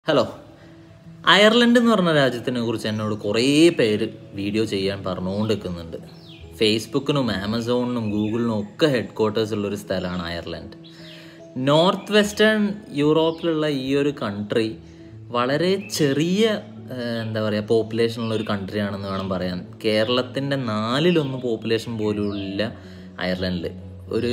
Hello. Ireland എന്ന് പറഞ്ഞ രാജ്യത്തിനെ കുറിച്ച് എന്നോട് കുറേ പേര് വീഡിയോ ചെയ്യാൻ പറഞ്ഞുകൊണ്ടിരിക്കുന്നുണ്ട്. ഫേസ്ബുക്കിനും ആമസോണിനും ഗൂഗിളിനും ഒക്കെ ഹെഡ് ക്വാർട്ടേഴ്സ് ഉള്ളൊരു സ്ഥലമാണ് അയർലൻഡ്. നോർത്ത് വെസ്റ്റേൺ യൂറോപ്പിലുള്ള ഈ ഒരു കൺട്രി വളരെ ചെറിയ പോപ്പുലേഷനുള്ള ഒരു കൺട്രി ആണെന്ന് വേണം പറയാൻ. കേരളത്തിൻ്റെ 4/1 പോപ്പുലേഷൻ പോലും ഇല്ല അയർലൻഡിൽ. ഒരു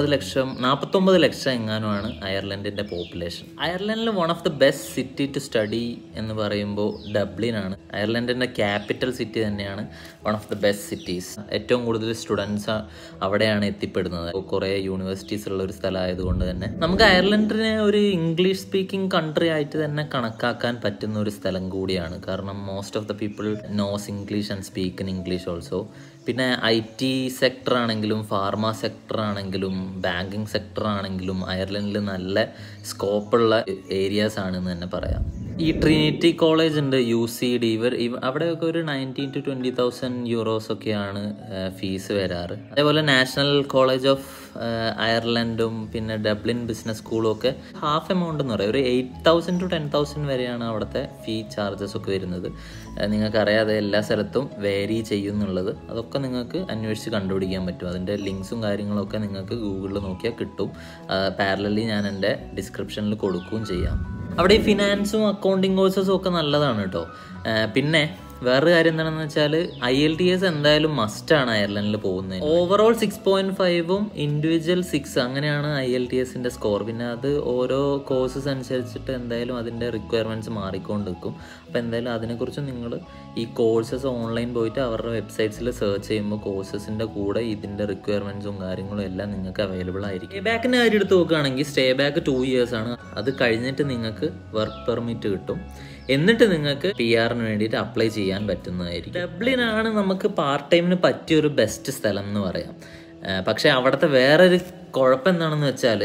49 ലക്ഷം എങ്ങാനുമാണ് അയർലൻഡിൻ്റെ പോപ്പുലേഷൻ. അയർലൻഡിൽ one of the best city to study എന്ന് പറയുമ്പോൾ ഡബ്ലിനാണ്. അയർലൻഡിൻ്റെ ക്യാപിറ്റൽ സിറ്റി തന്നെയാണ് one of the best cities. ഏറ്റവും കൂടുതൽ സ്റ്റുഡൻസ് അവിടെയാണ് എത്തിപ്പെടുന്നത്. കുറേ യൂണിവേഴ്സിറ്റീസ് ഉള്ള ഒരു സ്ഥലമായതുകൊണ്ട് തന്നെ നമുക്ക് അയർലൻഡിനെ ഒരു ഇംഗ്ലീഷ് സ്പീക്കിംഗ് കൺട്രി ആയിട്ട് തന്നെ കണക്കാക്കാൻ പറ്റുന്ന ഒരു സ്ഥലം കൂടിയാണ്. കാരണം most of the people knows English and speak in English also. പിന്നെ IT സെക്ടർ ആണെങ്കിലും ഫാർമ സെക്ടർ ആണെങ്കിലും ബാങ്കിങ് സെക്ടർ ആണെങ്കിലും അയർലൻഡിൽ നല്ല സ്കോപ്പുള്ള ഏരിയാസ് ആണെന്ന് തന്നെ പറയാം. ഈ ട്രിനിറ്റി കോളേജ് ഉണ്ട്, UCD, അവിടെയൊക്കെ ഒരു 19,000 to 20,000 euros ഒക്കെയാണ് ഫീസ് വരാറ്. അതേപോലെ നാഷണൽ കോളേജ് ഓഫ് അയർലൻഡും പിന്നെ ഡബ്ലിൻ ബിസിനസ് സ്കൂളും ഒക്കെ ഹാഫ് എമൗണ്ട് എന്ന് പറയും. ഒരു 8,000 to 10,000 വരെയാണ് അവിടുത്തെ ഫീ ചാർജസ് ഒക്കെ വരുന്നത്. നിങ്ങൾക്കറിയാതെ എല്ലാ സ്ഥലത്തും വേരി ചെയ്യുന്നുള്ളത്. അതൊക്കെ നിങ്ങൾക്ക് അന്വേഷിച്ച് കണ്ടുപിടിക്കാൻ പറ്റും. അതിൻ്റെ ലിങ്ക്സും കാര്യങ്ങളൊക്കെ നിങ്ങൾക്ക് ഗൂഗിളിൽ നോക്കിയാൽ കിട്ടും. പാരലലി ഞാൻ എൻ്റെ ഡിസ്ക്രിപ്ഷനിൽ കൊടുക്കുകയും ചെയ്യാം. അവിടെ ഈ ഫിനാൻസും അക്കൗണ്ടിങ് കോഴ്സസും ഒക്കെ നല്ലതാണ് കേട്ടോ. പിന്നെ വേറൊരു കാര്യം എന്താണെന്ന് വെച്ചാൽ IELTS എന്തായാലും മസ്റ്റാണ് അയർലൻഡിൽ പോകുന്നത്. ഓവറോൾ 6.5ഉം ഇൻഡിവിജ്വൽ 6 അങ്ങനെയാണ് IELTSൻ്റെ സ്കോർ. പിന്നെ അത് ഓരോ കോഴ്സസ് അനുസരിച്ചിട്ട് എന്തായാലും അതിൻ്റെ റിക്വയർമെൻറ്റ്സ് മാറിക്കൊണ്ടിരിക്കും. അപ്പോൾ എന്തായാലും അതിനെക്കുറിച്ച് നിങ്ങൾ ഈ കോഴ്സസ് ഓൺലൈൻ പോയിട്ട് അവരുടെ വെബ്സൈറ്റ്സിൽ സെർച്ച് ചെയ്യുമ്പോൾ കോഴ്സസിൻ്റെ കൂടെ ഇതിൻ്റെ റിക്വയർമെൻറ്റ്സും കാര്യങ്ങളും എല്ലാം നിങ്ങൾക്ക് അവൈലബിൾ ആയിരിക്കും. സ്റ്റേ ബാക്കിൻ്റെ കാര്യം എടുത്ത് നോക്കുകയാണെങ്കിൽ സ്റ്റേ ബാക്ക് 2 years ആണ്. അത് കഴിഞ്ഞിട്ട് നിങ്ങൾക്ക് വർക്ക് പെർമിറ്റ് കിട്ടും. എന്നിട്ട് നിങ്ങൾക്ക് PR-ന് വേണ്ടിയിട്ട് അപ്ലൈ ചെയ്യാൻ പറ്റുന്നതായിരിക്കും. ഡബ്ലിനാണ് നമുക്ക് പാർട്ട് ടൈമിന് പറ്റിയൊരു ബെസ്റ്റ് സ്ഥലം എന്ന് പറയാം. പക്ഷേ അവിടുത്തെ വേറൊരു കുഴപ്പം എന്താണെന്ന് വെച്ചാൽ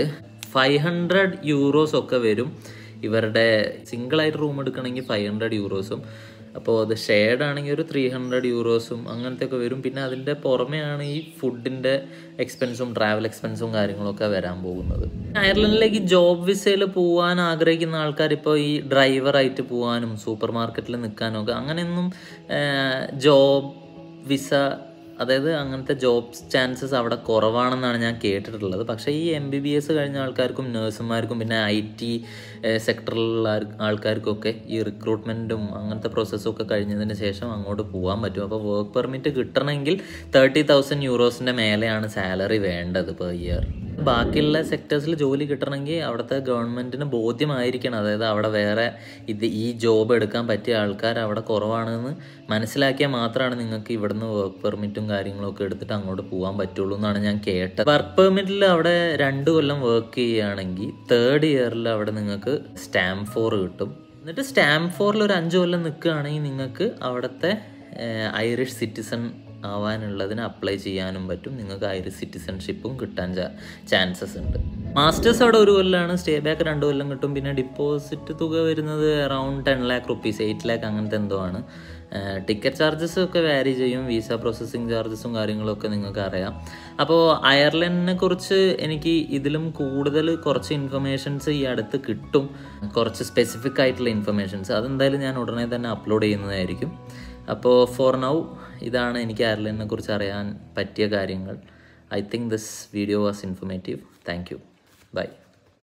500 euros ഒക്കെ വരും. ഇവരുടെ സിംഗിളായിട്ട് റൂം എടുക്കണമെങ്കിൽ 500 euros-ഉം അപ്പോൾ അത് ഷെയർഡ് ആണെങ്കിൽ ഒരു 300 euros-ഉം അങ്ങനത്തെ ഒക്കെ വരും. പിന്നെ അതിൻ്റെ പുറമെയാണ് ഈ ഫുഡിൻ്റെ എക്സ്പെൻസും ട്രാവൽ എക്സ്പെൻസും കാര്യങ്ങളൊക്കെ വരാൻ പോകുന്നത്. അയർലൻഡിലേക്ക് ജോബ് വിസയിൽ പോകാൻ ആഗ്രഹിക്കുന്ന ആൾക്കാർ ഇപ്പോൾ ഈ ഡ്രൈവറായിട്ട് പോകാനും സൂപ്പർ മാർക്കറ്റിൽ നിൽക്കാനും ഒക്കെ അങ്ങനെയൊന്നും ജോബ് വിസ, അതായത് അങ്ങനത്തെ ജോബ് ചാൻസസ് അവിടെ കുറവാണെന്നാണ് ഞാൻ കേട്ടിട്ടുള്ളത്. പക്ഷേ ഈ MBBS കഴിഞ്ഞ ആൾക്കാർക്കും നഴ്സുമാർക്കും പിന്നെ IT സെക്ടറിലുള്ള ആൾക്കാർക്കൊക്കെ ഈ റിക്രൂട്ട്മെൻറ്റും അങ്ങനത്തെ പ്രോസസ്സൊക്കെ കഴിഞ്ഞതിന് ശേഷം അങ്ങോട്ട് പോകാൻ പറ്റും. അപ്പോൾ വർക്ക് പെർമിറ്റ് കിട്ടണമെങ്കിൽ 30,000 euros-ൻ്റെ മേലെയാണ് സാലറി വേണ്ടത് പെർ ഇയർ. ബാക്കിയുള്ള സെക്ടേഴ്സിൽ ജോലി കിട്ടണമെങ്കിൽ അവിടുത്തെ ഗവൺമെൻറ്റിന് ബോധ്യമായിരിക്കണം, അതായത് അവിടെ വേറെ ഈ ജോബ് എടുക്കാൻ പറ്റിയ ആൾക്കാർ അവിടെ കുറവാണെന്ന് മനസ്സിലാക്കിയാൽ മാത്രമാണ് നിങ്ങൾക്ക് ഇവിടുന്ന് വർക്ക് പെർമിറ്റും കാര്യങ്ങളൊക്കെ എടുത്തിട്ട് അങ്ങോട്ട് പോകാൻ പറ്റുള്ളൂ എന്നാണ് ഞാൻ കേട്ടത്. വർക്ക് പെർമിറ്റിൽ അവിടെ 2 കൊല്ലം വർക്ക് ചെയ്യുകയാണെങ്കിൽ 3rd ഇയറിൽ അവിടെ നിങ്ങൾക്ക് സ്റ്റാമ്പ് 4 കിട്ടും. എന്നിട്ട് സ്റ്റാമ്പ് 4-ൽ ഒരു 5 കൊല്ലം നിൽക്കുകയാണെങ്കിൽ നിങ്ങൾക്ക് അവിടുത്തെ ഐറിഷ് സിറ്റിസൺ ആവാനുള്ളതിന് അപ്ലൈ ചെയ്യാനും പറ്റും. നിങ്ങൾക്ക് ഐറിഷ് സിറ്റിസൺഷിപ്പും കിട്ടാൻ ചാൻസസ് ഉണ്ട്. മാസ്റ്റേഴ്സ് അവിടെ 1 കൊല്ലമാണ്, സ്റ്റേ ബാക്ക് 2 കൊല്ലം കിട്ടും. പിന്നെ ഡിപ്പോസിറ്റ് തുക വരുന്നത് അറൗണ്ട് 10 lakh rupees, 8 lakh അങ്ങനത്തെ എന്തോ ആണ്. ടിക്കറ്റ് ചാർജസ് ഒക്കെ വാരി ചെയ്യും. വിസ പ്രോസസ്സിങ് ചാർജസും കാര്യങ്ങളൊക്കെ നിങ്ങൾക്ക് അറിയാം. അപ്പോൾ അയർലൻഡിനെ കുറിച്ച് എനിക്ക് ഇതിലും കൂടുതൽ കുറച്ച് ഇൻഫർമേഷൻസ് ഈ അടുത്ത് കിട്ടും. കുറച്ച് സ്പെസിഫിക് ആയിട്ടുള്ള ഇൻഫർമേഷൻസ് അതെന്തായാലും ഞാൻ ഉടനെ തന്നെ അപ്ലോഡ് ചെയ്യുന്നതായിരിക്കും. അപ്പോൾ ഫോർ നൗ ഇതാണ് എനിക്ക് അയർലൻഡിനെ കുറിച്ച് അറിയാൻ പറ്റിയ കാര്യങ്ങൾ. I think this video was informative. Thank you. By.